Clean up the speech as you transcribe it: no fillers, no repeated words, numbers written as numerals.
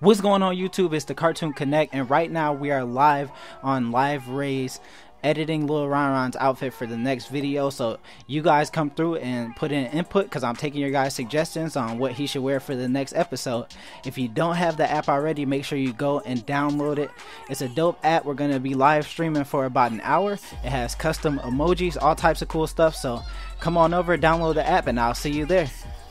What's going on YouTube? It's the Cartoon.Connect, and right now we are live on LiveRaise editing Lil Ronron's outfit for the next video. So you guys come through and put in input because I'm taking your guys' suggestions on what he should wear for the next episode. If you don't have the app already, make sure you go and download it. It's a dope app. We're going to be live streaming for about an hour. It has custom emojis, all types of cool stuff. So come on over, download the app, and I'll see you there.